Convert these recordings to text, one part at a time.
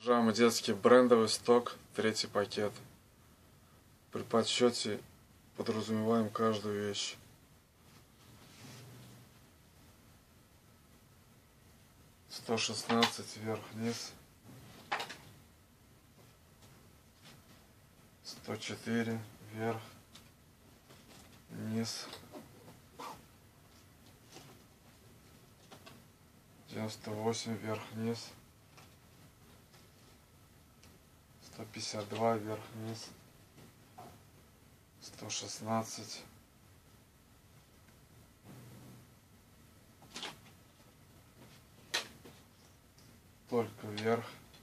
Пижама детский брендовый сток, третий пакет. При подсчете подразумеваем каждую вещь. $116 вверх-вниз, 104 вверх-вниз, 98 вверх-вниз, 152 вверх-вниз, 116, только вверх,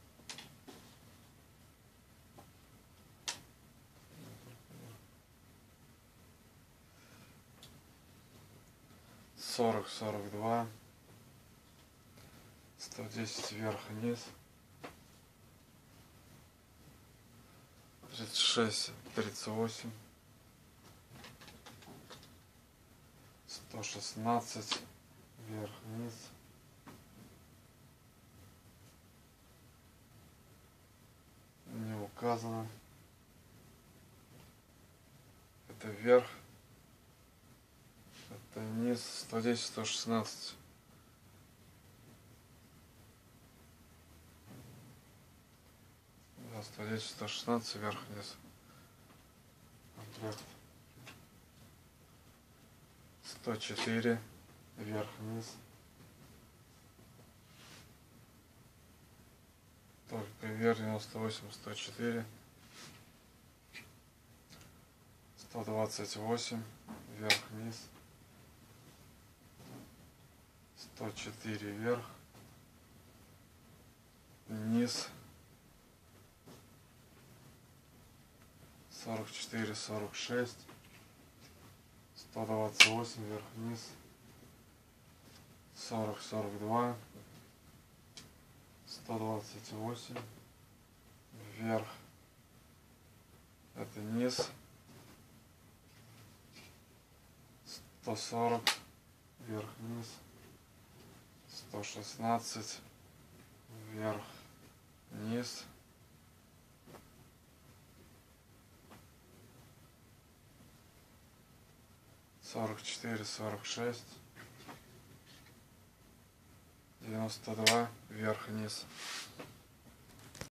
40, 42, 110 вверх-вниз, 36, 38, 116 вверх-вниз, 'Не указано. Это вверх, это низ, 110, 116. Да, 110, 116 вверх-вниз. Комплект. 104 вверх-вниз. Только вверх, 98, 104. 128 вверх-вниз. 104 вверх. Вниз. 44, 46. 128 вверх-вниз. 40, 42. 128 вверх, это низ, 140 вверх-вниз, 116 вверх-вниз, 44, 46, 92 вверх-вниз.